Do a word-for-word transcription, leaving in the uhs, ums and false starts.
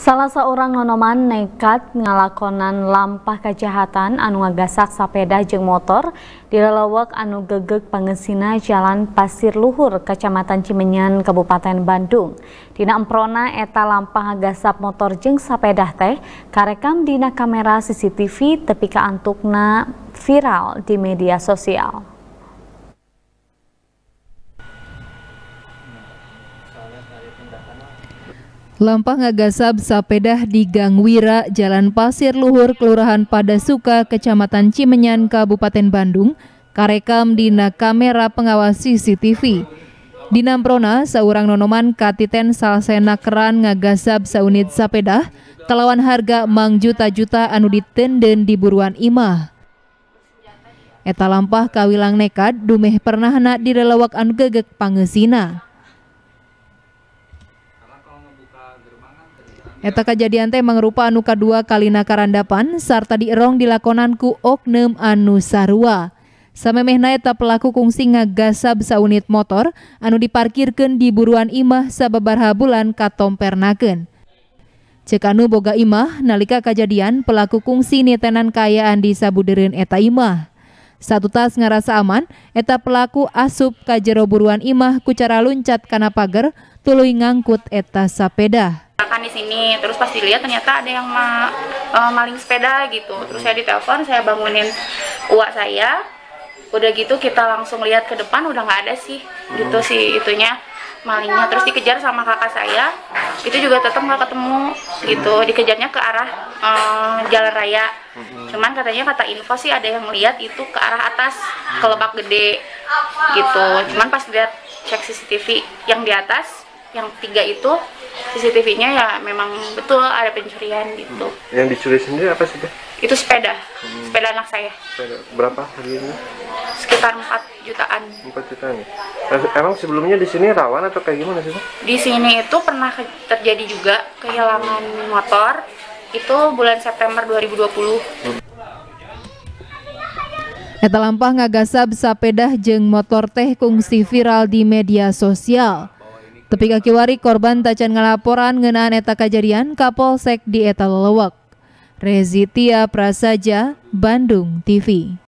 Salah seorang nonoman nekat ngalakonan lampah kejahatan anu ngagasak sapeda jeung motor di lelewek anu gegeg pangeusina Jalan Pasir Luhur, Kecamatan Cimenyan, Kabupaten Bandung. Dina emprona eta lampah ngagasap motor jeung sapeda teh karekam dina kamera C C T V tepi ka antukna viral di media sosial. Lampah ngagasab sapeda di Gang Wira, Jalan Pasir Luhur, Kelurahan Padasuka, Kecamatan Cimenyan, Kabupaten Bandung, karekam dina kamera pengawas C C T V. Dina emprona, saurang nonoman katiten salsena keran ngagasab saunit sapeda, kalawan harga mang juta-juta anu ditenden di buruan imah. Eta lampah kawilang nekat dumeh pernahna di lelewek anu gegeg pangeusina. Eta kejadian teh mangrupa anu kadua kalina karandapan sarta dierong dilakonan ku oknum anu sarua. Samemehna eta pelaku kungsi ngagasab saunit motor anu diparkirkeun di buruan imah sababaraha bulan katompernakeun. Ceuk anu boga imah nalika kejadian pelaku kungsi nitenan kayaan di sabudeureun eta imah. Satu tas ngarasa aman, eta pelaku asup ka jero buruan imah ku cara luncat kana pager tuluy ngangkut eta sapeda. Kan di sini terus pas dilihat ternyata ada yang ma, uh, maling sepeda gitu. Terus saya ditelepon, saya bangunin uak saya. Udah gitu kita langsung lihat ke depan udah nggak ada sih gitu sih itunya malingnya. Terus dikejar sama kakak saya, itu juga tetap nggak ketemu gitu. Dikejarnya ke arah uh, jalan raya. Cuman katanya kata info sih ada yang lihat itu ke arah atas ke Lebak Gede gitu. Cuman pas lihat cek C C T V yang di atas yang tiga itu C C T V-nya ya memang betul ada pencurian gitu. Yang dicuri sendiri apa sih? Itu sepeda, hmm. sepeda anak saya. Sepeda. Berapa harganya? Sekitar empat jutaan. empat jutaan. Emang sebelumnya di sini rawan atau kayak gimana sih? Di sini itu pernah terjadi juga kehilangan motor. Itu bulan September dua ribu dua puluh. Hmm. Eta lampah ngagasab sapeda jeung motor teh kungsi viral di media sosial. Tepi ka kiwari korban tacan ngalaporan ngeunaan eta kajadian ka Polsek di eta lelewek. Rezitia Prasaja, Bandung T V.